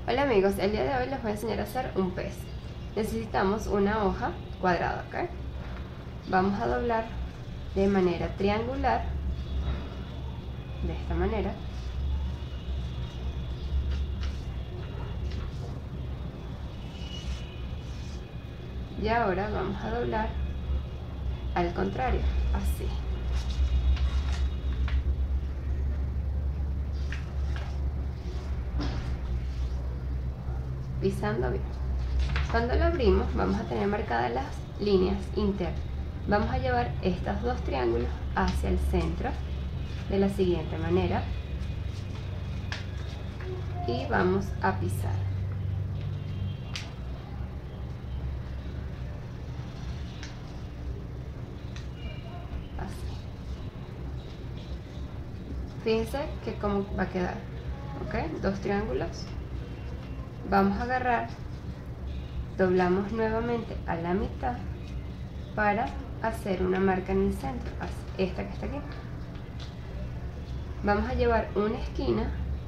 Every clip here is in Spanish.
Hola amigos, el día de hoy les voy a enseñar a hacer un pez. Necesitamos una hoja cuadrada, ¿ok? Vamos a doblar de manera triangular, de esta manera. Y ahora vamos a doblar al contrario, así. Pisando bien. Cuando lo abrimos vamos a tener marcadas las líneas internas. Vamos a llevar estos dos triángulos hacia el centro de la siguiente manera y vamos a pisar. Así. Fíjense que cómo va a quedar, ¿ok? Dos triángulos. Vamos a agarrar, doblamos nuevamente a la mitad para hacer una marca en el centro, esta que está aquí. Vamos a llevar una esquina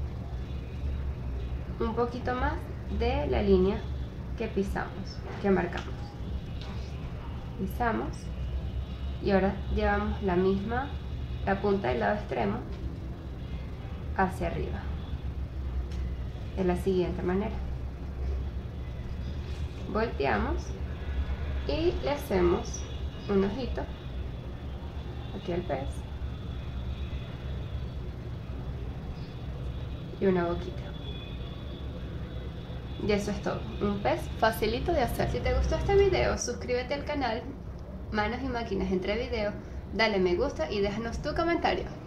un poquito más de la línea que pisamos, que marcamos. Pisamos y ahora llevamos la punta del lado extremo hacia arriba, de la siguiente manera. Volteamos y le hacemos un ojito aquí al pez y una boquita. Y eso es todo, un pez facilito de hacer. Si te gustó este video, suscríbete al canal Manos y Máquinas entre Videos, dale me gusta y déjanos tu comentario.